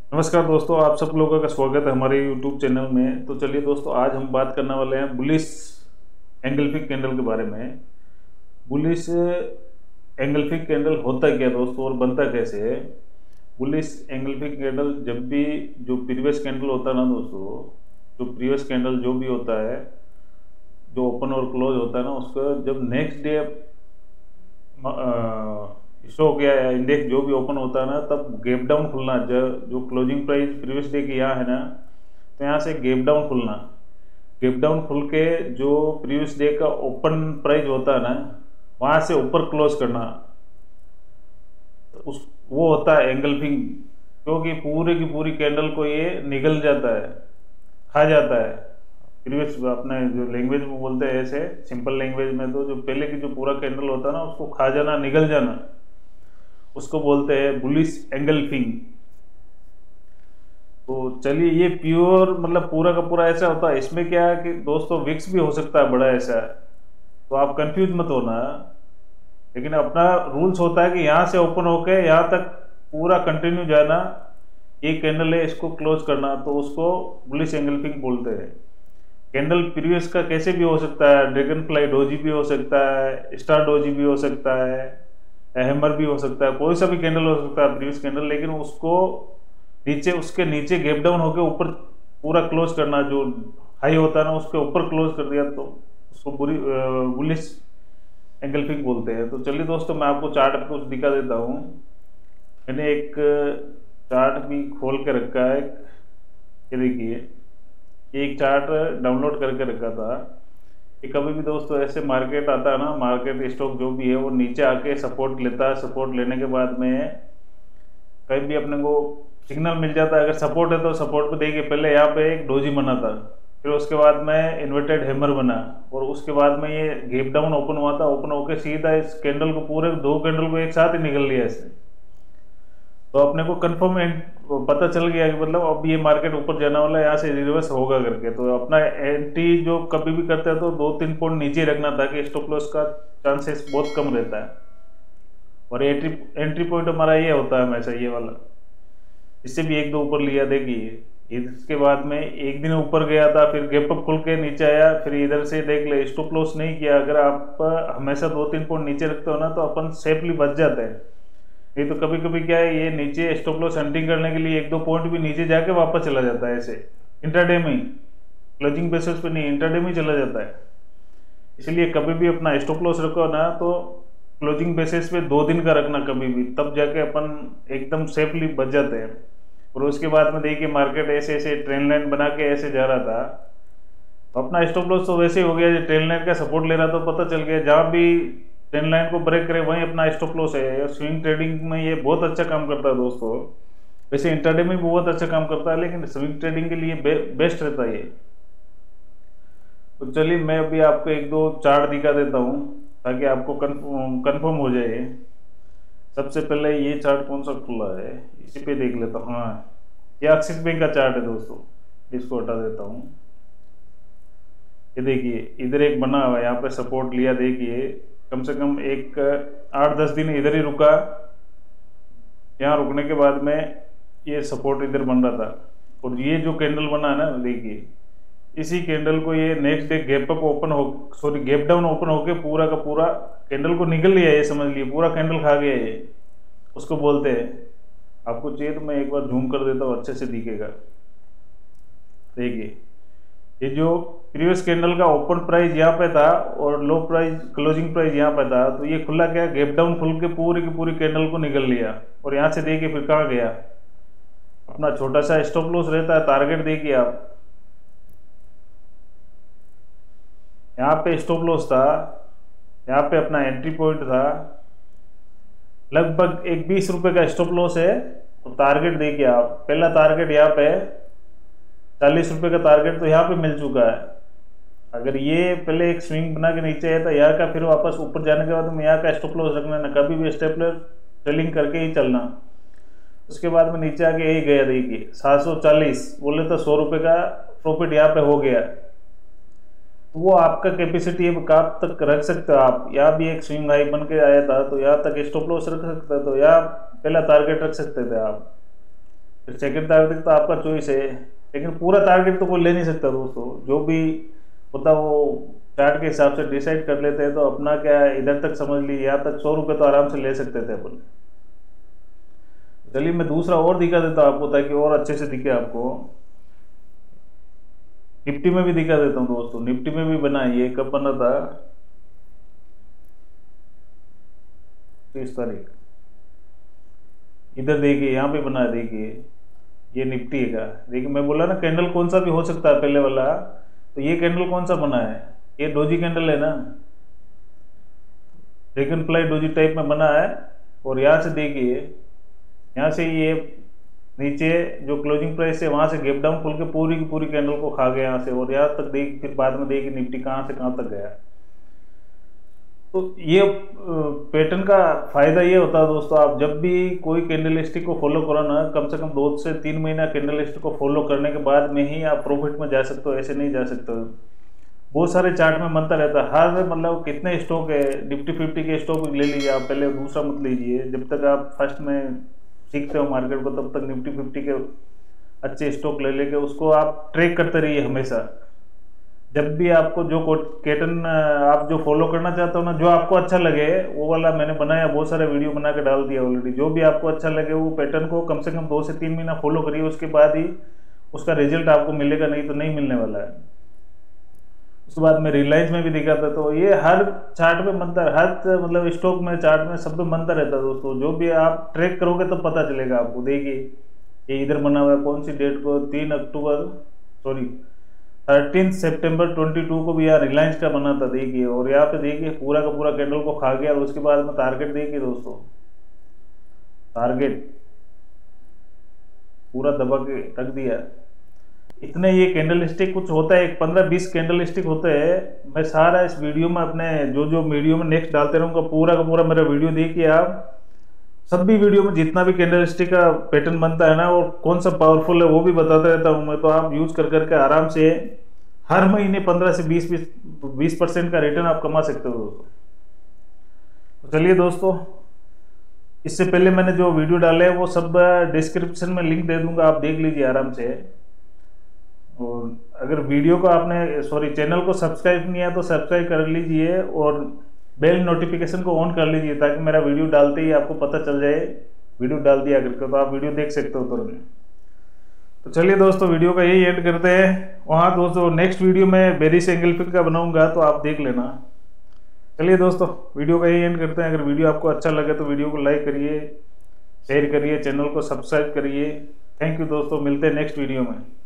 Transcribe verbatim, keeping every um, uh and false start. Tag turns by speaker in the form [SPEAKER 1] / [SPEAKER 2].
[SPEAKER 1] नमस्कार दोस्तों, आप सब लोगों का स्वागत है हमारे यूट्यूब चैनल में। तो चलिए दोस्तों, आज हम बात करने वाले हैं बुलिश एंगल्फिक कैंडल के बारे में। बुलिश एंगल्फिक कैंडल होता क्या दोस्तों और बनता कैसे है। बुलिश एंगल्फिक कैंडल जब भी जो प्रीवियस कैंडल होता है ना दोस्तों, जो प्रीवियस कैंडल जो भी होता है, जो ओपन और क्लोज होता है ना, उसका जब नेक्स्ट डे स्टॉक या इंडेक्स जो भी ओपन होता है ना, तब गैप डाउन खुलना। जब जो क्लोजिंग प्राइस प्रीवियस डे की यहाँ है ना, तो यहाँ से गैप डाउन खुलना। गैप डाउन खुल के जो प्रीवियस डे का ओपन प्राइस होता है ना, वहाँ से ऊपर क्लोज करना, तो उस वो होता है एंगल्फिंग। क्योंकि पूरे की पूरी कैंडल को ये निगल जाता है, खा जाता है। प्रीवियस अपने जो लैंग्वेज में बोलते हैं, ऐसे सिंपल लैंग्वेज में तो जो पहले की जो पूरा कैंडल होता है ना, उसको खा जाना, निगल जाना, उसको बोलते हैं बुलिश एंगल्फिंग। तो चलिए, ये प्योर मतलब पूरा का पूरा ऐसा होता है। इसमें क्या है कि दोस्तों विक्स भी हो सकता है बड़ा ऐसा, तो आप कंफ्यूज मत होना। लेकिन अपना रूल्स होता है कि यहाँ से ओपन होके यहाँ तक पूरा कंटिन्यू जाना, ये कैंडल है, इसको क्लोज करना, तो उसको बुलिश एंगल्फिंग बोलते हैं। कैंडल प्रीवियस का कैसे भी हो सकता है, ड्रैगन फ्लाई डोजी भी हो सकता है, स्टार डोजी भी हो सकता है, हैमर भी हो सकता है, कोई सा भी कैंडल हो सकता है प्रीवियस कैंडल। लेकिन उसको नीचे, उसके नीचे गैप डाउन होकर ऊपर पूरा क्लोज करना, जो हाई होता है ना उसके ऊपर क्लोज कर दिया, तो उसको बुरी बुलिश एंगल्फिंग बोलते हैं। तो चलिए दोस्तों, मैं आपको चार्ट पे कुछ दिखा देता हूँ। मैंने एक चार्ट भी खोल के रखा है, ये देखिए, एक चार्ट डाउनलोड करके रखा था कि कभी भी दोस्तों ऐसे मार्केट आता है ना, मार्केट स्टॉक जो भी है वो नीचे आके सपोर्ट लेता है। सपोर्ट लेने के बाद में कहीं भी अपने को सिग्नल मिल जाता है, अगर सपोर्ट है तो सपोर्ट पे देखिए, पहले यहाँ पे एक डोजी बना था, फिर उसके बाद में इन्वर्टेड हैमर बना, और उसके बाद में ये गैप डाउन ओपन हुआ था। ओपन होकर सीधा इस कैंडल को, पूरे दो कैंडल को एक साथ ही निकल लिया ऐसे। तो अपने को कंफर्म पता चल गया कि मतलब अब ये मार्केट ऊपर जाने वाला है, यहाँ से रिवर्स होगा करके। तो अपना एंट्री जो कभी भी करते हैं तो दो तीन पॉइंट नीचे रखना, ताकि स्टॉप लॉस का चांसेस बहुत कम रहता है। और एंट्री एंट्री पॉइंट हमारा ये होता है हमेशा, ये वाला। इससे भी एक दो ऊपर लिया, देखिए इसके बाद में एक दिन ऊपर गया था, फिर गैप अप खुल के नीचे आया, फिर इधर से देख ले, स्टॉप लॉस नहीं किया। अगर आप हमेशा दो तीन पॉइंट नीचे रखते हो ना, तो अपन सेफली बच जाते हैं। ये तो कभी कभी क्या है, ये नीचे स्टॉप लॉस हंटिंग करने के लिए एक दो पॉइंट भी नीचे जाके वापस चला जाता है ऐसे, इंट्राडे में ही, क्लोजिंग बेसिस पे नहीं, इंट्राडे में ही चला जाता है। इसलिए कभी भी अपना स्टॉप लॉस रखो ना, तो क्लोजिंग बेसिस पे दो दिन का रखना कभी भी, तब जाके अपन एकदम सेफली बच जाते हैं। और उसके बाद में देखिए, मार्केट ऐसे ऐसे ट्रेन लाइन बना के ऐसे जा रहा था, तो अपना स्टॉप लॉस तो वैसे ही हो गया। ट्रेन लाइन का सपोर्ट ले रहा, तो पता चल गया जहाँ भी ट्रेंड लाइन को ब्रेक करे वहीं अपना स्टॉप लॉस है। स्विंग ट्रेडिंग में ये बहुत अच्छा काम करता है दोस्तों। वैसे इंट्राडे में भी बहुत अच्छा काम करता है, लेकिन स्विंग ट्रेडिंग के लिए बे, बेस्ट रहता है ये। तो चलिए, मैं अभी आपको एक दो चार्ट दिखा देता हूँ, ताकि आपको कंफर्म कंफर्म हो जाए। सबसे पहले ये चार्ट कौन सा खुला है, इसी पे देख लेता हूँ। हाँ, ये एक्सिस बैंक का चार्ट है दोस्तों, इसको हटा देता हूँ। ये देखिए, इधर एक बना हुआ है, यहाँ पे सपोर्ट लिया, देखिए कम से कम एक आठ दस दिन इधर ही रुका। यहाँ रुकने के बाद में ये सपोर्ट इधर बन रहा था, और ये जो कैंडल बना है ना, देखिए इसी कैंडल को ये next day gap up open हो, सॉरी गैप डाउन ओपन होके पूरा का पूरा कैंडल को निकल लिया, ये समझ लिए पूरा कैंडल खा गया ये, उसको बोलते हैं। आपको चाहिए तो मैं एक बार जूम कर देता हूँ, अच्छे से दिखेगा। देखिए, ये जो प्रीवियस कैंडल का ओपन प्राइस यहाँ पे था और लो प्राइस क्लोजिंग प्राइस यहाँ पे था, तो ये खुला क्या, गैप डाउन खुल के पूरी की पूरी कैंडल को निकल लिया। और यहाँ से देखिए फिर कहाँ गया, अपना छोटा सा स्टॉप लॉस रहता है, टारगेट देखिए आप, यहाँ पे स्टॉप लॉस था, यहाँ पे अपना एंट्री पॉइंट था, लगभग एक बीस रुपए का स्टॉप लॉस है। और टारगेट देखिए आप, पहला टारगेट यहाँ पे चालीस रुपए का टारगेट तो यहाँ पे मिल चुका है। अगर ये पहले एक स्विंग बना के नीचे आया था यहाँ का, फिर वापस ऊपर जाने के बाद में यहाँ का स्टॉप लॉस रखना, ना कभी भी स्टेपलर ट्रेलिंग करके ही चलना। उसके बाद में नीचे आके यही गया, देखिए सात सौ चालीस, बोले तो सौ रुपये का प्रॉफिट यहाँ पे हो गया। तो वो आपका कैपेसिटी है, कब तक रख सकते हो आप। यहाँ भी एक स्विंग हाई बन के आया था, तो यहाँ तक स्टॉप लॉस रख सकते हो, तो यहाँ पहला टारगेट रख सकते थे आप। फिर सेकंड टारगेट तो आपका चॉइस है, लेकिन पूरा टारगेट तो कोई ले नहीं सकता दोस्तों। जो भी होता वो चार्ट के हिसाब से डिसाइड कर लेते हैं। तो अपना क्या है, इधर तक समझ ली, यहाँ तक सौ रुपये तो आराम से ले सकते थे अपन। चलिए मैं दूसरा और दिखा देता हूँ आपको, ताकि और अच्छे से दिखे आपको। निफ्टी में भी दिखा देता हूँ दोस्तों। निफ्टी में भी बना, ये कब बना था, तीस तारीख। इधर देखिए, यहाँ पे बना है, देखिए ये निफ्टी का। देखिए मैं बोला ना कैंडल कौन सा भी हो सकता है पहले वाला। तो ये कैंडल कौन सा बना है, ये डोजी कैंडल है ना, ड्रैगन फ्लाई डोजी टाइप में बना है। और यहाँ से देखिए, यहाँ से ये नीचे जो क्लोजिंग प्राइस है वहां से गैप डाउन खोल के पूरी की पूरी कैंडल को खा गया यहाँ से। और यहाँ तक देख, फिर बाद में देखिए निफ्टी कहाँ से कहाँ तक गया। तो ये पैटर्न का फायदा ये होता है दोस्तों, आप जब भी कोई कैंडल स्टिक को फॉलो करो ना, कम से कम दो से तीन महीना कैंडल स्टिक को फॉलो करने के बाद में ही आप प्रॉफिट में जा सकते हो, ऐसे नहीं जा सकते हो। बहुत सारे चार्ट में मनता रहता है, हर मतलब कितने स्टॉक है, निफ्टी फिफ्टी के स्टॉक ले लीजिए आप, पहले दूसरा मत लीजिए। जब तक आप फर्स्ट में सीखते हो मार्केट को, तब तक निफ्टी फिफ्टी के अच्छे स्टॉक ले लेके उसको आप ट्रैक करते रहिए हमेशा। जब भी आपको जो पैटर्न आप जो फॉलो करना चाहते हो ना, जो आपको अच्छा लगे वो वाला मैंने बनाया, बहुत सारे वीडियो बना के डाल दिया ऑलरेडी। जो भी आपको अच्छा लगे वो पैटर्न को कम से कम दो से तीन महीना फॉलो करिए, उसके बाद ही उसका रिजल्ट आपको मिलेगा, नहीं तो नहीं मिलने वाला है। उसके बाद में रिलायंस में भी दिखाता, तो ये हर चार्ट में बनता है, हर मतलब स्टॉक में चार्ट में सब में बनता रहता है दोस्तों। जो भी आप ट्रैक करोगे तो पता चलेगा आपको। देखिए ये इधर बना हुआ है, कौन सी डेट को, तीन अक्टूबर सॉरी थर्टीन सितंबर बाईस को भी यार रिलायंस का बना था। देखिए और यहाँ पे देखिए पूरा का पूरा कैंडल को खा गया। और उसके बाद में टारगेट देखिए दोस्तों, टारगेट पूरा दबा के रख दिया। इतने ये कैंडल स्टिक कुछ होता है, एक पंद्रह बीस कैंडल स्टिक होते हैं। मैं सारा इस वीडियो में अपने जो जो वीडियो में नेक्स्ट डालते रहूँगा, पूरा का पूरा मेरा वीडियो देखिए आप। सभी वीडियो में जितना भी कैंडल स्टिक का पैटर्न बनता है ना, और कौन सा पावरफुल है वो भी बताता रहता हूँ मैं। तो आप यूज कर करके आराम से हर महीने पंद्रह से बीस बीस परसेंट का रिटर्न आप कमा सकते हो दोस्तों। तो चलिए दोस्तों, इससे पहले मैंने जो वीडियो डाले हैं वो सब डिस्क्रिप्शन में लिंक दे दूंगा, आप देख लीजिए आराम से। और अगर वीडियो को आपने सॉरी चैनल को सब्सक्राइब नहीं है तो सब्सक्राइब कर लीजिए, और बेल नोटिफिकेशन को ऑन कर लीजिए, ताकि मेरा वीडियो डालते ही आपको पता चल जाए वीडियो डाल दिया करके, तो आप वीडियो देख सकते हो तुरंत। तो चलिए दोस्तों, वीडियो का यही एंड करते हैं। वहाँ दोस्तों नेक्स्ट वीडियो में बेरिश एंगल फिट का बनाऊंगा, तो आप देख लेना। चलिए दोस्तों, वीडियो का यही एंड करते हैं। अगर वीडियो आपको अच्छा लगे तो वीडियो को लाइक करिए, शेयर करिए, चैनल को सब्सक्राइब करिए। थैंक यू दोस्तों, मिलते हैं नेक्स्ट वीडियो में।